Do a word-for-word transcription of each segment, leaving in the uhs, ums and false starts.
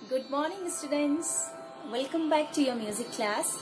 Good morning students, welcome back to your music class.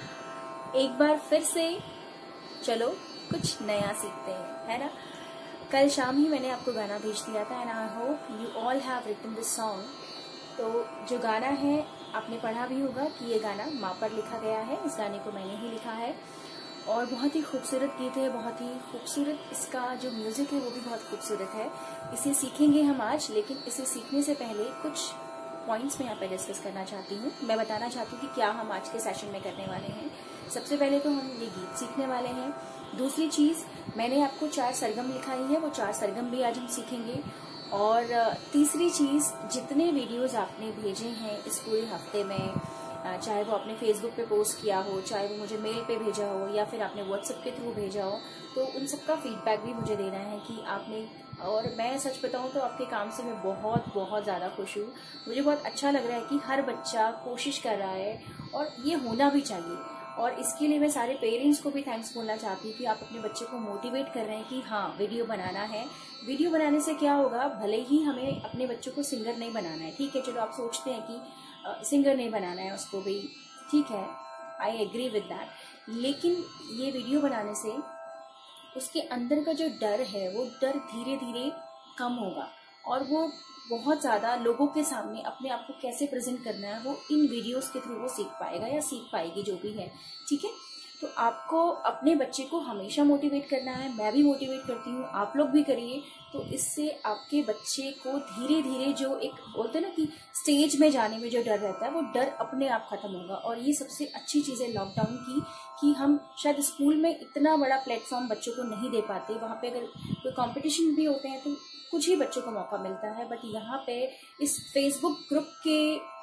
एक बार फिर से चलो कुछ नया सीखते हैं, है ना। कल शाम ही मैंने आपको गाना भेज दिया था and I hope you all have written this song. तो जो गाना है आपने पढ़ा भी होगा कि ये गाना माँ पर लिखा गया है। इस गाने को मैंने ही लिखा है और बहुत ही खूबसूरत गीत है, बहुत ही खूबसूरत इसका जो म्यूजिक है वो भी बहुत खूबसूरत है। इसे सीखेंगे हम आज, लेकिन इसे सीखने से पहले कुछ पॉइंट्स मैं यहाँ पे डिस्कस करना चाहती हूँ। मैं बताना चाहती हूँ कि क्या हम आज के सेशन में करने वाले हैं। सबसे पहले तो हम ये गीत सीखने वाले हैं। दूसरी चीज, मैंने आपको चार सरगम लिखाई है, वो चार सरगम भी आज हम सीखेंगे। और तीसरी चीज, जितने वीडियोस आपने भेजे हैं इस पूरे हफ्ते में, चाहे वो आपने फेसबुक पे पोस्ट किया हो, चाहे वो मुझे मेल पे भेजा हो या फिर आपने व्हाट्सएप के थ्रू भेजा हो, तो उन सबका फीडबैक भी मुझे देना है कि आपने। और मैं सच बताऊं तो आपके काम से मैं बहुत बहुत ज़्यादा खुश हूँ। मुझे बहुत अच्छा लग रहा है कि हर बच्चा कोशिश कर रहा है और ये होना भी चाहिए। और इसके लिए मैं सारे पेरेंट्स को भी थैंक्स बोलना चाहती हूँ कि आप अपने बच्चे को मोटिवेट कर रहे हैं कि हाँ वीडियो बनाना है। वीडियो बनाने से क्या होगा, भले ही हमें अपने बच्चों को सिंगर नहीं बनाना है, ठीक है, चलो आप सोचते हैं कि सिंगर नहीं बनाना है उसको भी, ठीक है, आई एग्री विद दैट। लेकिन ये वीडियो बनाने से उसके अंदर का जो डर है वो डर धीरे धीरे कम होगा और वो बहुत ज़्यादा लोगों के सामने अपने आप को कैसे प्रेजेंट करना है वो इन वीडियोस के थ्रू वो सीख पाएगा या सीख पाएगी, जो भी है, ठीक है। तो आपको अपने बच्चे को हमेशा मोटिवेट करना है, मैं भी मोटिवेट करती हूँ, आप लोग भी करिए। तो इससे आपके बच्चे को धीरे धीरे जो एक बोलते हैं ना कि स्टेज में जाने में जो डर रहता है वो डर अपने आप खत्म होगा। और ये सबसे अच्छी चीज़ है लॉकडाउन की कि हम शायद स्कूल में इतना बड़ा प्लेटफॉर्म बच्चों को नहीं दे पाते। वहाँ पे अगर कोई कंपटीशन भी होते हैं तो कुछ ही बच्चों को मौका मिलता है, बट यहाँ पे इस फेसबुक ग्रुप के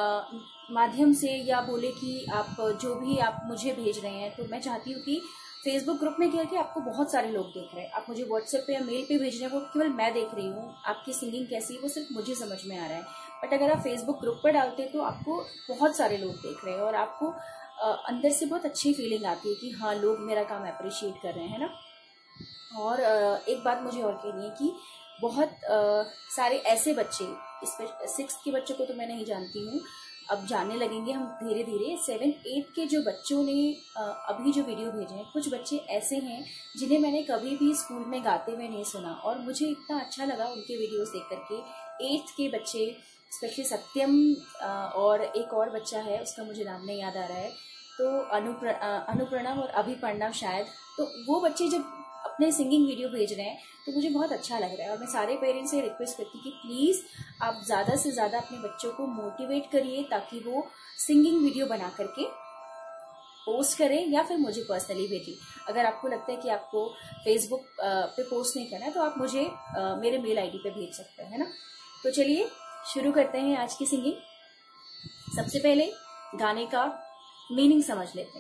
माध्यम से या बोले कि आप जो भी आप मुझे भेज रहे हैं, तो मैं चाहती हूँ कि फेसबुक ग्रुप में क्या है कि आपको बहुत सारे लोग देख रहे हैं, आप मुझे व्हाट्सएप पे या मेल पे भेज रहे हैं, वो केवल मैं देख रही हूँ, आपकी सिंगिंग कैसी है वो सिर्फ मुझे समझ में आ रहा है। बट अगर आप फेसबुक ग्रुप पर डालते हैं तो आपको बहुत सारे लोग देख रहे हैं और आपको अंदर से बहुत अच्छी फीलिंग आती है कि हाँ लोग मेरा काम अप्रिशिएट कर रहे हैं, है ना। और एक बात मुझे और कहनी है कि बहुत आ, सारे ऐसे बच्चे, सिक्स के बच्चों को तो मैं नहीं जानती हूँ, अब जानने लगेंगे हम धीरे धीरे। सेवन एट के जो बच्चों ने आ, अभी जो वीडियो भेजे हैं, कुछ बच्चे ऐसे हैं जिन्हें मैंने कभी भी स्कूल में गाते हुए नहीं सुना और मुझे इतना अच्छा लगा उनके वीडियोस देख करके। एट्थ के बच्चे, स्पेशली सत्यम आ, और एक और बच्चा है, उसका मुझे नाम नहीं याद आ रहा है, तो अनुप्र अनुप्रणव और अभिपर्णव शायद, तो वो बच्चे जब अपने सिंगिंग वीडियो भेज रहे हैं तो मुझे बहुत अच्छा लग रहा है। और मैं सारे पेरेंट्स से रिक्वेस्ट करती हूँ कि प्लीज़ आप ज़्यादा से ज़्यादा अपने बच्चों को मोटिवेट करिए ताकि वो सिंगिंग वीडियो बना करके पोस्ट करें या फिर मुझे पर्सनली भेजिए। अगर आपको लगता है कि आपको फेसबुक पे पोस्ट नहीं करना है तो आप मुझे मेरे मेल आईडी पे भेज सकते हैं, है ना। तो चलिए शुरू करते हैं आज की सिंगिंग। सबसे पहले गाने का मीनिंग समझ लेते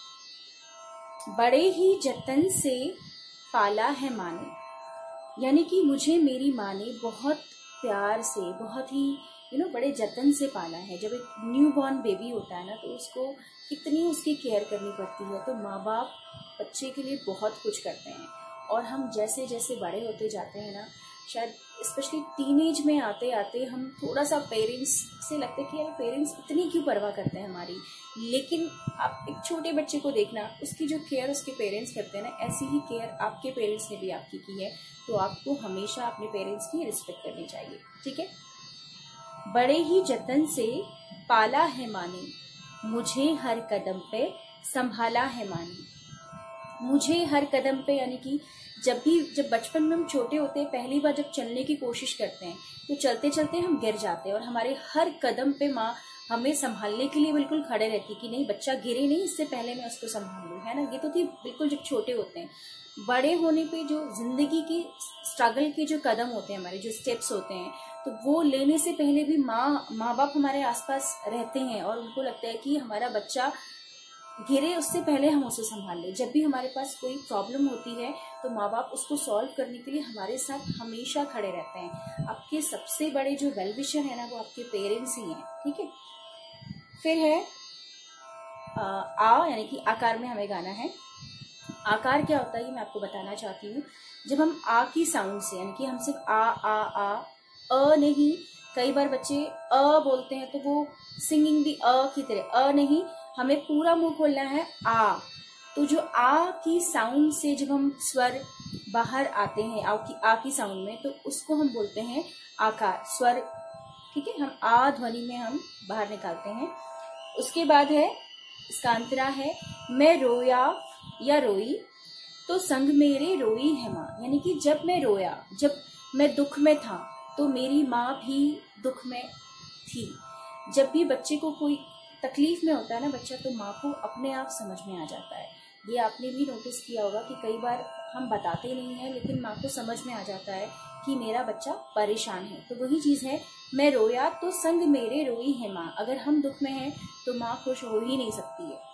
हैं। बड़े ही जतन से पाला है माँ ने, यानी कि मुझे मेरी माँ ने बहुत प्यार से, बहुत ही यू नो बड़े जतन से पाला है। जब एक न्यू बॉर्न बेबी होता है ना तो उसको कितनी उसकी केयर करनी पड़ती है। तो माँ बाप बच्चे के लिए बहुत कुछ करते हैं और हम जैसे जैसे बड़े होते जाते हैं ना, शायद स्पेशली टीनेज में आते आते हम थोड़ा सा पेरेंट्स से लगता है कि यार पेरेंट्स इतनी क्यों परवाह करते हैं हमारी। लेकिन आप एक छोटे बच्चे को देखना, उसकी जो केयर उसके पेरेंट्स करते हैं ना, ऐसी ही केयर आपके पेरेंट्स ने भी आपकी की है। तो आपको हमेशा अपने पेरेंट्स की रिस्पेक्ट करनी चाहिए, ठीक है। बड़े ही जतन से पाला है माँ ने, मुझे हर कदम पे संभाला है माँ ने। मुझे हर कदम पे यानी कि जब भी जब बचपन में हम छोटे होते हैं, पहली बार जब चलने की कोशिश करते हैं तो चलते चलते हम गिर जाते हैं और हमारे हर कदम पे माँ हमें संभालने के लिए बिल्कुल खड़े रहती कि नहीं बच्चा गिरे नहीं, इससे पहले मैं उसको संभाल लूँ, है ना। ये तो थी बिल्कुल जब छोटे होते हैं। बड़े होने पे जो जिंदगी की स्ट्रगल के जो कदम होते हैं, हमारे जो स्टेप्स होते हैं, तो वो लेने से पहले भी माँ माँ बाप हमारे आसपास रहते हैं और उनको लगता है कि हमारा बच्चा गिरे उससे पहले हम उसे संभाल लें। जब भी हमारे पास कोई प्रॉब्लम होती है तो माँ बाप उसको सॉल्व करने के लिए हमारे साथ हमेशा खड़े रहते हैं। आपके सबसे बड़े जो वेल विशर है ना वो आपके पेरेंट्स ही हैं, ठीक है। फिर है आ, आ यानी कि आकार में हमें गाना है। आकार क्या होता है ये मैं आपको बताना चाहती हूँ। जब हम आ की साउंड से, यानी कि हम सिर्फ आ आ आ अ नहीं, कई बार बच्चे अ बोलते हैं तो वो सिंगिंग भी अ की तरह, अ नहीं, हमें पूरा मुंह खोलना है आ। तो जो आ की साउंड से जब हम स्वर बाहर आते हैं आ की आ की साउंड में, तो उसको हम बोलते हैं आकार, स्वर। ठीक है, हम आ ध्वनि में हम बाहर निकालते हैं। उसके बाद है इसका अंतरा है, मैं रोया या रोई तो संग मेरे रोई है माँ। यानी कि जब मैं रोया, जब मैं दुख में था तो मेरी माँ भी दुख में थी। जब भी बच्चे को कोई तकलीफ में होता है ना बच्चा, तो माँ को अपने आप समझ में आ जाता है। ये आपने भी नोटिस किया होगा कि कई बार हम बताते नहीं हैं, लेकिन माँ को समझ में आ जाता है कि मेरा बच्चा परेशान है। तो वही चीज़ है, मैं रोया तो संग मेरे रोई है माँ। अगर हम दुख में हैं तो माँ खुश हो ही नहीं सकती है।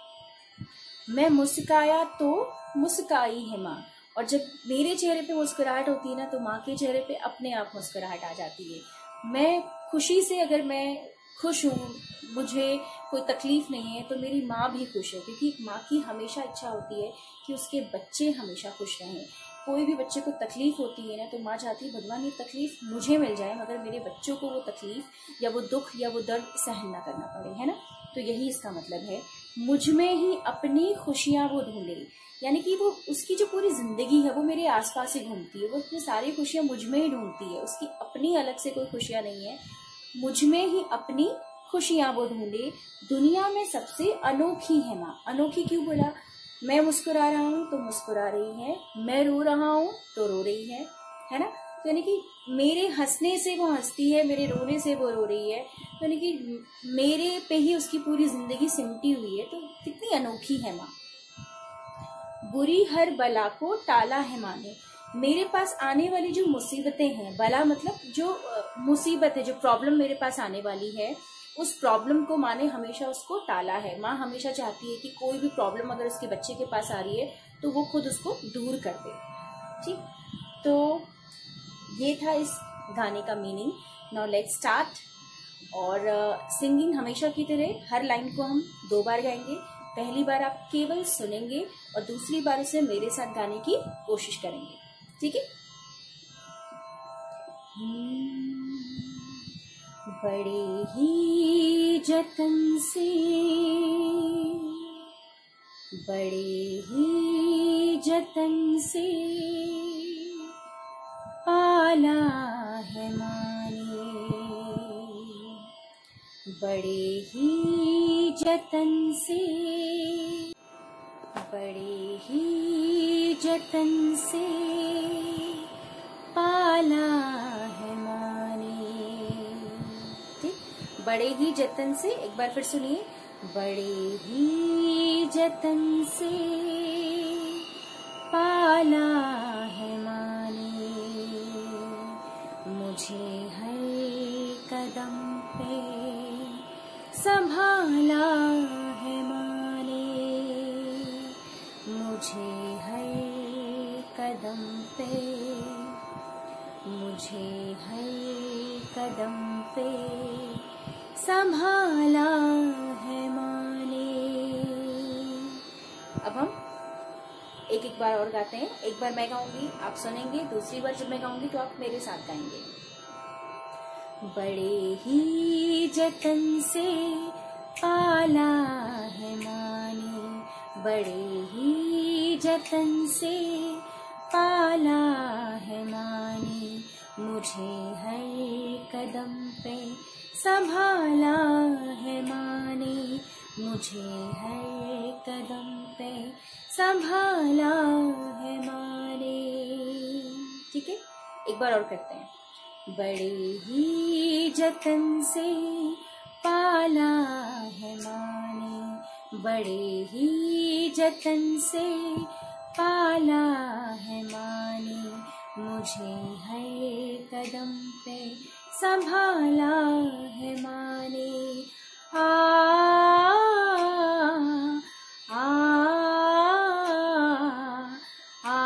मैं मुस्काया तो मुस्काई है माँ। और जब मेरे चेहरे पे मुस्कुराहट होती है ना, तो माँ के चेहरे पे अपने आप मुस्कुराहट आ जाती है। मैं खुशी से, अगर मैं खुश हूँ, मुझे कोई तकलीफ नहीं है, तो मेरी माँ भी खुश है, क्योंकि माँ की हमेशा इच्छा होती है कि उसके बच्चे हमेशा खुश रहें। कोई भी बच्चे को तकलीफ होती है ना, तो माँ चाहती है भगवान ये तकलीफ मुझे मिल जाए, मगर मेरे बच्चों को वो तकलीफ या वो दुख या वो दर्द सहन ना करना पड़े, है ना। तो यही इसका मतलब है, मुझ में ही अपनी खुशियाँ वो ढूंढे। यानी कि वो, उसकी जो पूरी जिंदगी है वो मेरे आसपास ही घूमती है, वो अपनी सारी खुशियाँ मुझ में ही ढूंढती है। उसकी अपनी अलग से कोई खुशियाँ नहीं है, मुझ में ही अपनी खुशियाँ वो ढूंढे। दुनिया में सबसे अनोखी है माँ। अनोखी क्यों बोला? मैं मुस्कुरा रहा हूँ तो मुस्कुरा रही है, मैं रो रहा हूँ तो रो रही है, है ना। तो यानी कि मेरे हंसने से वो हंसती है, मेरे रोने से वो रो रही है। तो यानी कि मेरे पे ही उसकी पूरी जिंदगी सिमटी हुई है। तो कितनी अनोखी है माँ। बुरी हर बला को टाला है माँ ने। मेरे पास आने वाली जो मुसीबतें हैं, बला मतलब जो मुसीबत है, जो प्रॉब्लम मेरे पास आने वाली है, उस प्रॉब्लम को माँ ने हमेशा उसको टाला है। माँ हमेशा चाहती है कि कोई भी प्रॉब्लम अगर उसके बच्चे के पास आ रही है तो वो खुद उसको दूर कर दे। ठीक, तो ये था इस गाने का मीनिंग। Now let's start. और सिंगिंग uh, हमेशा की तरह हर लाइन को हम दो बार गाएंगे। पहली बार आप केवल सुनेंगे और दूसरी बार उसे मेरे साथ गाने की कोशिश करेंगे। ठीक है। बड़े ही जतन से, बड़े ही जतन से पाला है माँ ने। बड़े ही जतन से, बड़े ही जतन से पाला है माँ ने। ठीक, बड़े ही जतन से, एक बार फिर सुनिए। बड़े ही जतन से पाला है माँ ने, मुझे हर कदम पे संभाला है माँ ने। मुझे हर कदम पे, मुझे हर कदम पे संभाला है माँ ने। अब हम एक एक बार और गाते हैं। एक बार मैं गाऊंगी, आप सुनेंगे। दूसरी बार जब मैं गाऊंगी तो आप मेरे साथ गाएंगे। बड़े ही जतन से पाला है माँ ने, बड़े ही जतन से पाला है माँ ने। मुझे हर कदम पे संभाला है माँ ने, मुझे हर कदम पे संभाला है माँ ने। ठीक है, एक बार और करते हैं। बड़े ही जतन से पाला है माँ ने, बड़े ही जतन से पाला है माँ ने। मुझे हर कदम पे संभाला है माँ ने। आ आ आ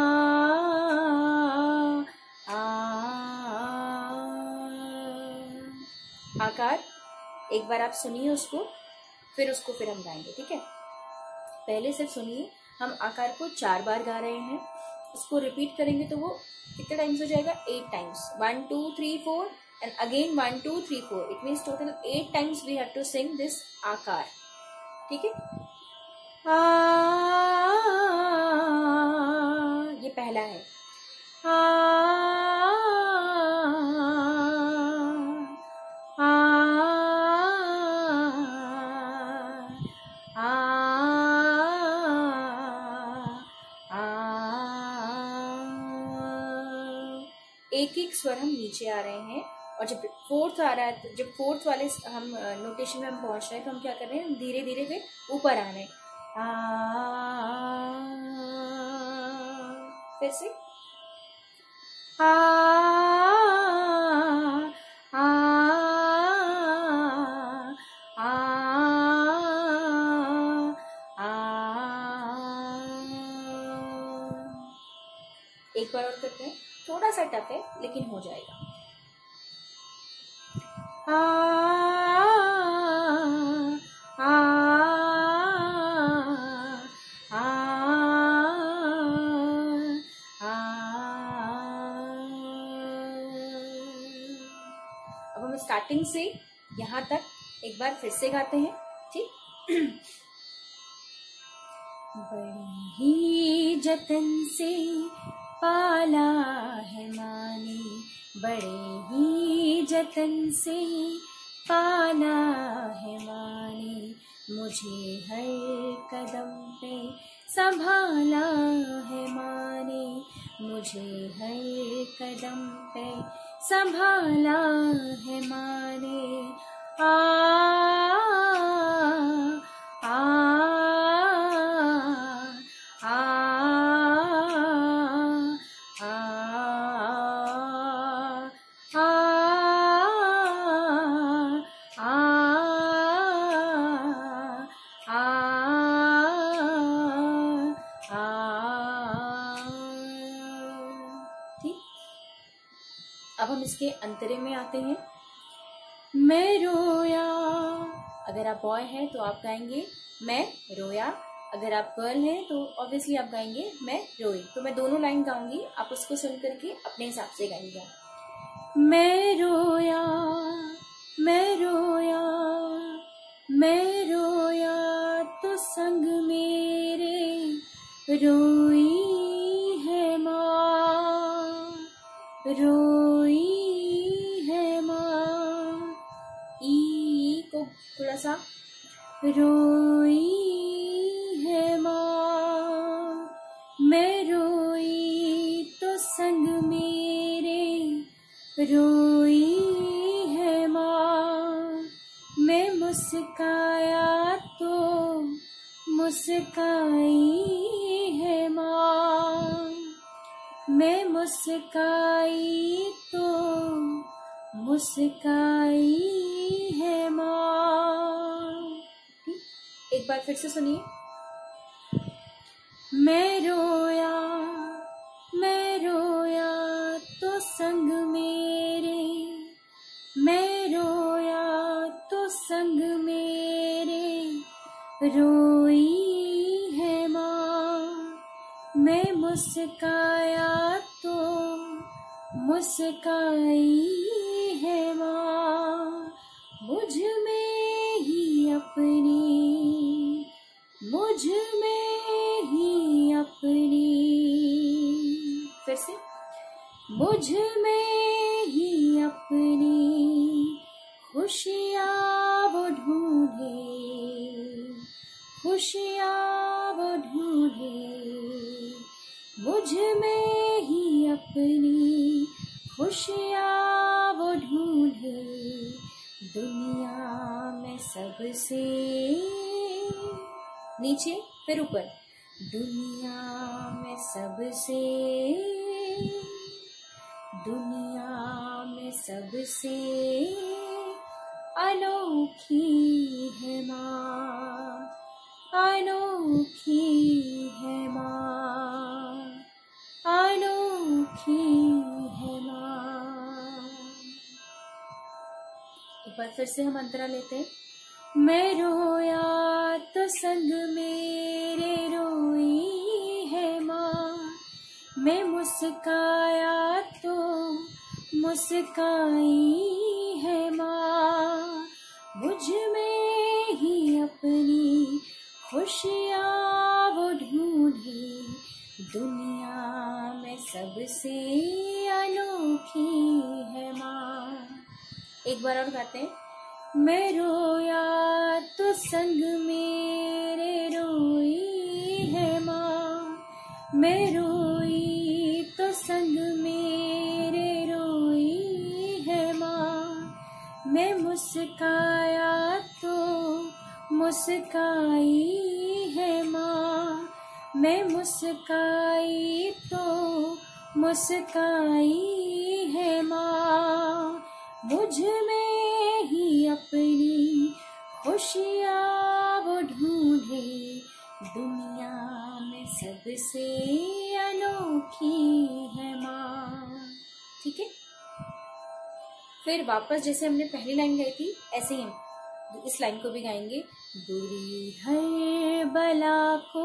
आकार एक बार आप सुनिए उसको, फिर उसको फिर हम गाएंगे। ठीक है, पहले सिर्फ सुनिए। हम आकार को चार बार गा रहे हैं, उसको रिपीट करेंगे तो वो कितने टाइम्स हो जाएगा? Eight times. One two three four and again one two three four. It means total eight times we have to sing this आकार. ठीक है. आ, ये पहला है. आ, आ, आ, एक एक स्वर हम नीचे आ रहे हैं और जब फोर्थ आ रहा है तो जब फोर्थ वाले हम नोटेशन में हम पहुंच रहे हैं तो हम क्या कर रहे हैं, हम धीरे धीरे फिर ऊपर आ रहे हैं. फिर से आ, आ, आ, आ, एक बार और करते हैं. थोड़ा सा टफ है लेकिन हो जाएगा. आ, आ, आ, आ, अब हम स्टार्टिंग से यहाँ तक एक बार फिर से गाते हैं. ठीक. बड़ी ही जतन से पाला है माँ ने, बड़े ही जतन से पाला है माँ ने, मुझे हर कदम पे संभाला है माँ ने, मुझे हर कदम पे संभाला है माँ ने. आ, आ, अब हम इसके अंतरे में आते हैं. मैं रोया, अगर आप बॉय हैं तो आप गाएंगे मैं रोया, अगर आप गर्ल हैं तो ऑब्वियसली आप गाएंगे मैं रोई. तो मैं दोनों लाइन गाऊंगी, आप उसको सुन करके अपने हिसाब से गाइएगा. मैं रोया, मैं रोया, मैं रोया तो संग मेरे रोई है माँ, रोई है माँ. ई को थोड़ा सा, रोई है माँ, मैं रोई तो संग मेरे रोई है माँ, मैं मुस्काया तो मुस्काई है माँ, मैं मुस्काई तो मुस्काई है माँ. एक बार फिर से सुनिए. मैं रोया, मैं रोया तो संग मेरे, मैं रोया तो संग मेरे रोई है माँ, मैं मुस्काया तो मुस्काई है माँ, मुझ में ही अपनी, मुझ में ही अपनी. फिर से. मुझ में ही अपनी खुशियाँ वो ढूंढे, खुशियाँ वो ढूंढे, मुझ में ही अपनी खुशियाँ वो ढूंढे, दुनिया में सबसे नीचे फिर ऊपर, दुनिया में सबसे, दुनिया में सबसे अनोखी है माँ, अनोखी है माँ, अनोखी है माँ. एक बार फिर से हम अंतरा लेते हैं. मैं रोया तो संग मेरे रोई है माँ, मैं मुस्काया तो मुस्काई है माँ, मुझ में ही अपनी खुशियाँ वो ढूंढी, दुनिया में सबसे अनोखी है माँ। एक बार और गाते हैं। मैं रोया तो संग मेरे रोई है माँ, मैं रोई तो संग मेरे रोई है माँ, मैं मुस्काया तो मुस्काई है माँ, मैं मुस्काई तो मुस्काई है माँ, मुझ में ही अपनी खुशियाँ वो ढूंढे, दुनिया में सबसे अनोखी है माँ। ठीक है, फिर वापस जैसे हमने पहली लाइन गाई थी ऐसे ही हम इस लाइन को भी गाएंगे। बुरी हर बला को,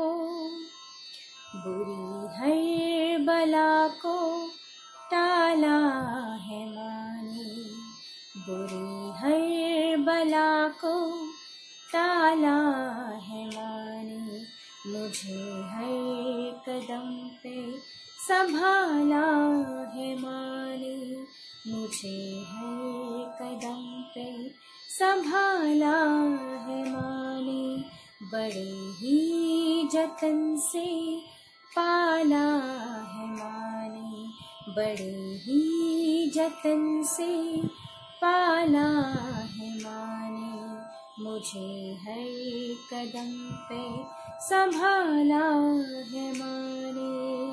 बुरी हर बला को टाला है माँ ने, बुरी हर बला को टाला है माँ ने, मुझे हर कदम पे संभाला है माँ ने, मुझे हर कदम पे संभाला है माँ ने, बड़े ही जतन से पाला है माँ ने, बड़े ही जतन से पाला है माँ ने, मुझे हर कदम पे संभाला है माँ ने।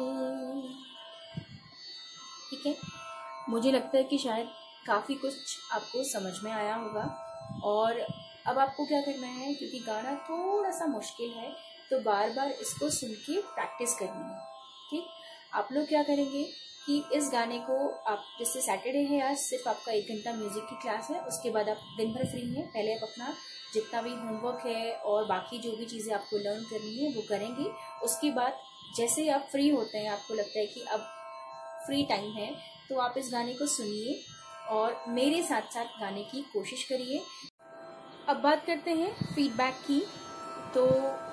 ठीक है, मुझे लगता है कि शायद काफ़ी कुछ आपको समझ में आया होगा। और अब आपको क्या करना है, क्योंकि गाना थोड़ा सा मुश्किल है तो बार बार इसको सुन के प्रैक्टिस करनी है। ठीक, आप लोग क्या करेंगे कि इस गाने को आप, जैसे सैटरडे है आज, सिर्फ आपका एक घंटा म्यूजिक की क्लास है, उसके बाद आप दिन भर फ्री हैं। पहले आप अपना जितना भी होमवर्क है और बाकी जो भी चीज़ें आपको लर्न करनी है वो करेंगे। उसके बाद जैसे ही आप फ्री होते हैं, आपको लगता है कि अब फ्री टाइम है, तो आप इस गाने को सुनिए और मेरे साथ साथ गाने की कोशिश करिए। अब बात करते हैं फीडबैक की। तो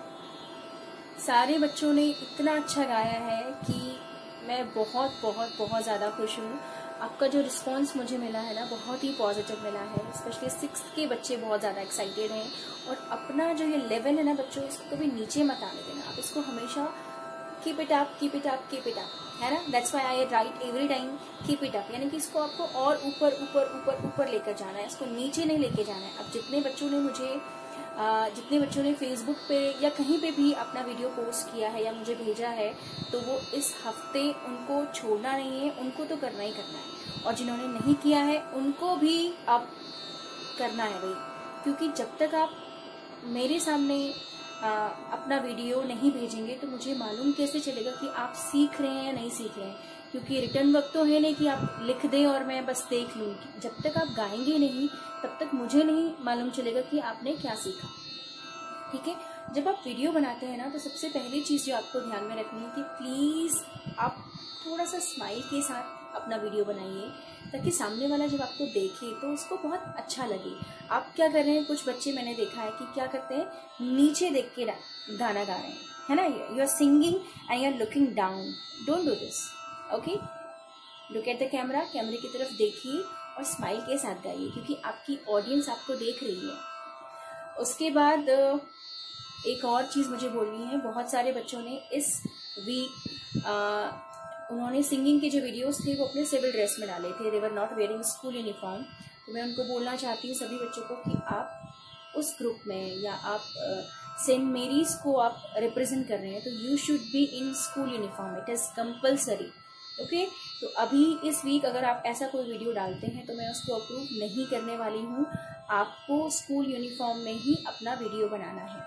सारे बच्चों ने इतना अच्छा गाया है कि मैं बहुत बहुत बहुत ज़्यादा खुश हूँ। आपका जो रिस्पांस मुझे मिला है ना, बहुत ही पॉजिटिव मिला है। स्पेशली सिक्स के बच्चे बहुत ज़्यादा एक्साइटेड हैं। और अपना जो ये लेवल है ना बच्चों, इसको कभी नीचे मत आने देना। आप इसको हमेशा keep it up, keep it up, keep it up, है ना। That's why I write every time keep it up, यानी कि इसको आपको और ऊपर ऊपर ऊपर ऊपर लेकर जाना है, इसको नीचे नहीं लेके जाना है। अब जितने बच्चों ने मुझे आ, जितने बच्चों ने फेसबुक पे या कहीं पे भी अपना वीडियो पोस्ट किया है या मुझे भेजा है, तो वो इस हफ्ते उनको छोड़ना नहीं है, उनको तो करना ही करना है। और जिन्होंने नहीं किया है उनको भी अब करना है भाई, क्योंकि जब तक आप मेरे सामने आ, अपना वीडियो नहीं भेजेंगे तो मुझे मालूम कैसे चलेगा कि आप सीख रहे हैं या नहीं सीख रहे हैं। क्योंकि रिटर्न वर्क तो है नहीं कि आप लिख दें और मैं बस देख लूँ। जब तक आप गाएंगे नहीं तब तक मुझे नहीं मालूम चलेगा कि आपने क्या सीखा। ठीक है, जब आप वीडियो बनाते हैं ना, तो सबसे पहली चीज़ जो आपको ध्यान में रखनी है कि प्लीज़ आप थोड़ा सा स्माइल के साथ अपना वीडियो बनाइए, ताकि सामने वाला जब आपको देखे तो उसको बहुत अच्छा लगे। आप क्या कर रहे हैं, कुछ बच्चे मैंने देखा है कि क्या करते हैं, नीचे देख के गाना गा रहे हैं, है ना। You are singing and you are looking down, don't do this, okay. Look at the camera, कैमरे की तरफ देखिए और स्माइल के साथ गाइए, क्योंकि आपकी ऑडियंस आपको देख रही है। उसके बाद एक और चीज़ मुझे बोलनी है। बहुत सारे बच्चों ने इस वीक आ, उन्होंने सिंगिंग के जो वीडियोस थे वो अपने सिविल ड्रेस में डाले थे, they were not wearing school uniform. तो मैं उनको बोलना चाहती हूँ सभी बच्चों को कि आप उस ग्रुप में या आप सेंट मेरीज को आप रिप्रेजेंट कर रहे हैं, तो you should be in school uniform, it is compulsory, okay. तो अभी इस वीक अगर आप ऐसा कोई वीडियो डालते हैं तो मैं उसको अप्रूव नहीं करने वाली हूँ। आपको स्कूल यूनिफॉर्म में ही अपना वीडियो बनाना है।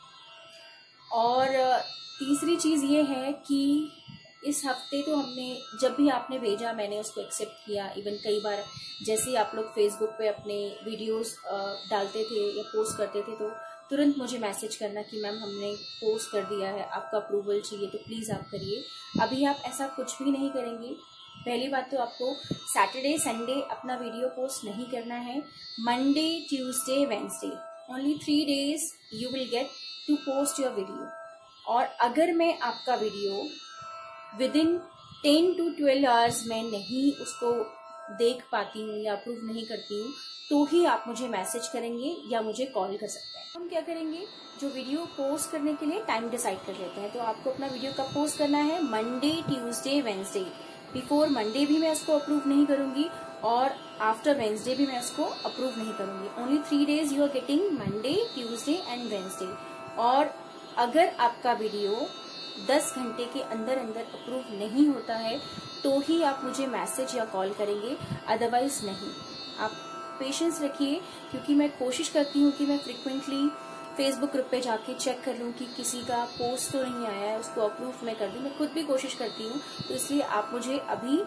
और तीसरी चीज़ ये है कि इस हफ्ते तो हमने, जब भी आपने भेजा मैंने उसको एक्सेप्ट किया। इवन कई बार जैसे ही आप लोग फेसबुक पे अपने वीडियोस डालते थे या पोस्ट करते थे, तो तुरंत मुझे मैसेज करना कि मैम हमने पोस्ट कर दिया है, आपका अप्रूवल चाहिए, तो प्लीज़ आप करिए। अभी आप ऐसा कुछ भी नहीं करेंगे, पहली बात तो आपको सैटरडे संडे अपना वीडियो पोस्ट नहीं करना है। Monday Tuesday Wednesday only three days you will get to post your video. और अगर मैं आपका video within ten to twelve hours में नहीं उसको देख पाती हूँ या अप्रूव नहीं करती हूँ तो ही आप मुझे मैसेज करेंगे या मुझे कॉल कर सकते हैं। हम क्या करेंगे, जो वीडियो पोस्ट करने के लिए टाइम डिसाइड कर लेते हैं। तो आपको अपना वीडियो कब पोस्ट करना है, Monday Tuesday Wednesday. Before Monday भी मैं उसको अप्रूव नहीं करूंगी और आफ्टर वेंसडे भी मैं उसको अप्रूव नहीं करूंगी। Only three days you are getting, Monday Tuesday and Wednesday. और अगर आपका वीडियो दस घंटे के अंदर अंदर अप्रूव नहीं होता है तो ही आप मुझे मैसेज या कॉल करेंगे, अदरवाइज नहीं। आप पेशेंस रखिए, क्योंकि मैं कोशिश करती हूँ कि मैं फ्रिक्वेंटली फेसबुक ग्रुप पे जाके चेक कर लूँ कि किसी का पोस्ट तो नहीं आया है, उसको अप्रूव मैं कर दूँ। मैं खुद भी कोशिश करती हूँ। तो इसलिए आप मुझे अभी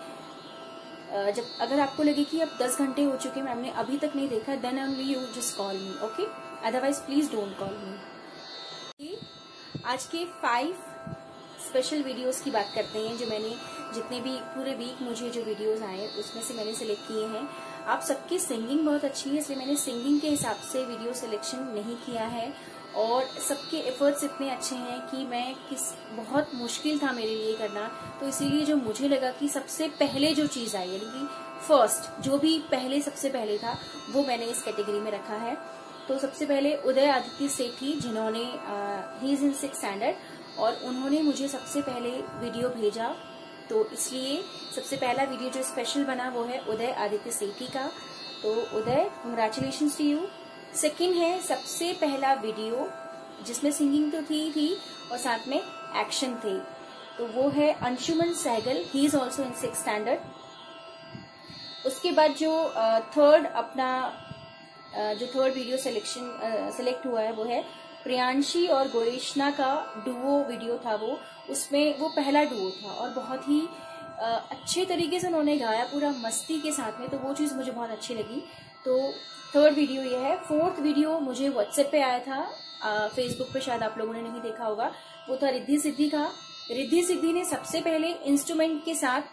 जब अगर आपको लगे कि अब दस घंटे हो चुके हैं, मैंने अभी तक नहीं देखा, then only you just call me, okay? Otherwise please don't call me. आज के फाइव स्पेशल वीडियोस की बात करते हैं जो मैंने जितने भी पूरे वीक मुझे जो वीडियोस आए उसमें से मैंने सिलेक्ट किए हैं। आप सबकी सिंगिंग बहुत अच्छी है, इसलिए मैंने सिंगिंग के हिसाब से वीडियो सिलेक्शन नहीं किया है। और सबके एफर्ट्स इतने अच्छे हैं कि मैं किस बहुत मुश्किल था मेरे लिए करना, तो इसीलिए जो मुझे लगा कि सबसे पहले जो चीज आई, यानी कि फर्स्ट जो भी पहले सबसे पहले था, वो मैंने इस कैटेगरी में रखा है। तो सबसे पहले उदय आदित्य सेठी, जिन्होंने he is in six standard, और उन्होंने मुझे सबसे पहले वीडियो भेजा, तो इसलिए सबसे पहला वीडियो जो स्पेशल बना वो है उदय आदित्य सेठी का। तो Uday, congratulations to you. Second है सबसे पहला वीडियो जिसमें सिंगिंग तो थी थी और साथ में एक्शन थे, तो वो है Anshuman Sehgal, he is also in six standard. उसके बाद जो थर्ड अपना जो थर्ड वीडियो सिलेक्शन सिलेक्ट हुआ है वो है प्रियांशी और गोरेशना का डुओ वीडियो था वो। उसमें वो पहला डुओ था और बहुत ही अच्छे तरीके से उन्होंने गाया, पूरा मस्ती के साथ में, तो वो चीज़ मुझे बहुत अच्छी लगी। तो थर्ड वीडियो ये है। फोर्थ वीडियो मुझे व्हाट्सएप पे आया था, फेसबुक पे शायद आप लोगों ने नहीं देखा होगा, वो था रिद्धि सिद्धि का। रिद्धि सिद्धि ने सबसे पहले इंस्ट्रूमेंट के साथ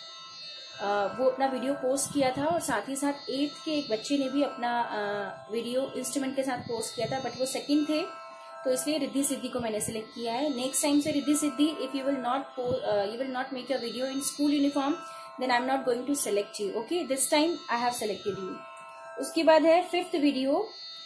आ, वो अपना वीडियो पोस्ट किया था, और साथ ही साथ एट्थ के एक बच्चे ने भी अपना आ, वीडियो इंस्ट्रूमेंट के साथ पोस्ट किया था, बट वो सेकंड थे, तो इसलिए रिद्धि सिद्धि को मैंने सिलेक्ट किया है। नेक्स्ट टाइम से Riddhi Siddhi, if you will not you will not make your video in school uniform, then I am not going to select you, okay? This time I have selected you. उसके बाद है fifth video,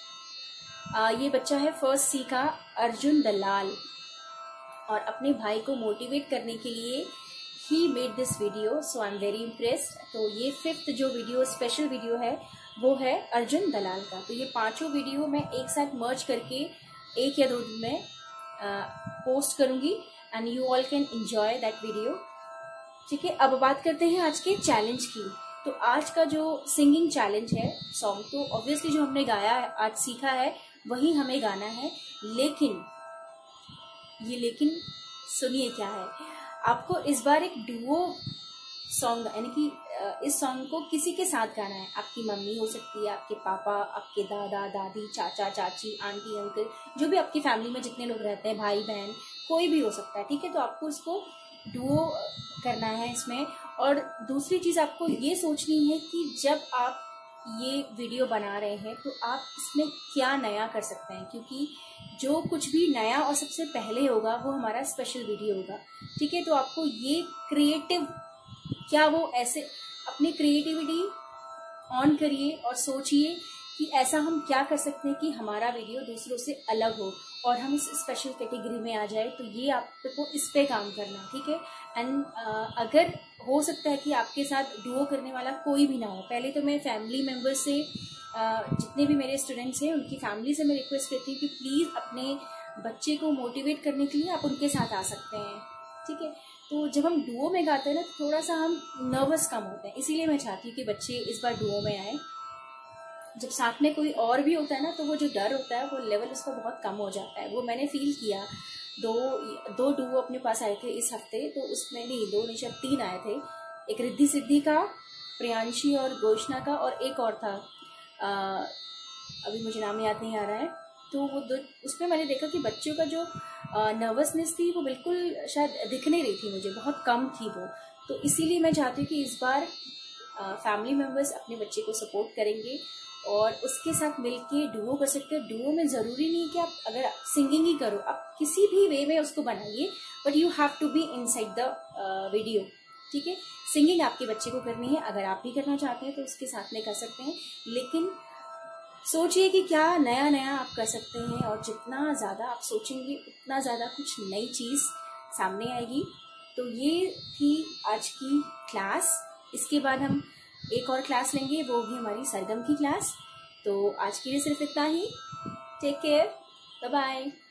आ, ये बच्चा है first सी का, अर्जुन दलाल, और अपने भाई को मोटिवेट करने के लिए he made this video, so I'm very impressed। तो ये फिफ्थ जो वीडियो स्पेशल वीडियो है वो है अर्जुन दलाल का। तो ये पांचों वीडियो मैं एक साथ मर्ज करके एक या दो दिन में पोस्ट करूंगी, and you all can enjoy that video, ठीक है? अब बात करते हैं आज के चैलेंज की। तो आज का जो सिंगिंग चैलेंज है सॉन्ग, तो ऑब्वियसली जो हमने गाया है आज सीखा है वही हमें गाना है, लेकिन ये लेकिन सुनिए क्या है, आपको इस बार एक डुओ सॉन्ग, यानी कि इस सॉन्ग को किसी के साथ गाना है। आपकी मम्मी हो सकती है, आपके पापा, आपके दादा दादी, चाचा चाची, आंटी अंकल, जो भी आपकी फैमिली में जितने लोग रहते हैं, भाई बहन, कोई भी हो सकता है, ठीक है? तो आपको इसको डुओ करना है इसमें। और दूसरी चीज आपको ये सोचनी है कि जब आप ये वीडियो बना रहे हैं तो आप इसमें क्या नया कर सकते हैं, क्योंकि जो कुछ भी नया और सबसे पहले होगा वो हमारा स्पेशल वीडियो होगा, ठीक है? तो आपको ये क्रिएटिव, क्या वो ऐसे अपनी क्रिएटिविटी ऑन करिए और सोचिए कि ऐसा हम क्या कर सकते हैं कि हमारा वीडियो दूसरों से अलग हो और हम इस स्पेशल कैटेगरी में आ जाए। तो ये आपको इस पे काम करना, ठीक है? एंड अगर हो सकता है कि आपके साथ डुओ करने वाला कोई भी ना हो, पहले तो मैं फैमिली मेम्बर से, uh, जितने भी मेरे स्टूडेंट्स हैं उनकी फैमिली से मैं रिक्वेस्ट करती हूँ कि प्लीज़ अपने बच्चे को मोटिवेट करने के लिए आप उनके साथ आ सकते हैं, ठीक है? तो जब हम डुओ में गाते हैं ना तो थोड़ा सा हम नर्वस कम होते हैं, इसीलिए मैं चाहती हूँ कि बच्चे इस बार डुओ में आए। जब साथ में कोई और भी होता है ना तो वो जो डर होता है वो लेवल उसका बहुत कम हो जाता है, वो मैंने फील किया। दो दो डुओ अपने पास आए थे इस हफ्ते, तो उसमें नहीं दो नहीं शायद तीन आए थे, एक रिद्धि सिद्धि का, प्रियांशी और गोरेशना का, और एक और था, आ, अभी मुझे नाम याद नहीं आ रहा है। तो वो दो, उसमें मैंने देखा कि बच्चों का जो नर्वसनेस थी वो बिल्कुल शायद दिख नहीं रही थी, मुझे बहुत कम थी वो। तो इसीलिए मैं चाहती हूँ कि इस बार फैमिली मेम्बर्स अपने बच्चे को सपोर्ट करेंगे और उसके साथ मिलके डुओ कर सकते हो। डुओ में ज़रूरी नहीं कि आप अगर सिंगिंग ही करो, आप किसी भी वे में उसको बनाइए, but you have to be inside the video, ठीक है। सिंगिंग आपके बच्चे को करनी है, अगर आप भी करना चाहते हैं तो उसके साथ में कर सकते हैं, लेकिन सोचिए कि क्या नया नया आप कर सकते हैं, और जितना ज़्यादा आप सोचेंगे उतना ज़्यादा कुछ नई चीज़ सामने आएगी। तो ये थी आज की क्लास। इसके बाद हम एक और क्लास लेंगे, वो भी हमारी सरगम की क्लास। तो आज के लिए सिर्फ इतना ही। Take care, bye bye.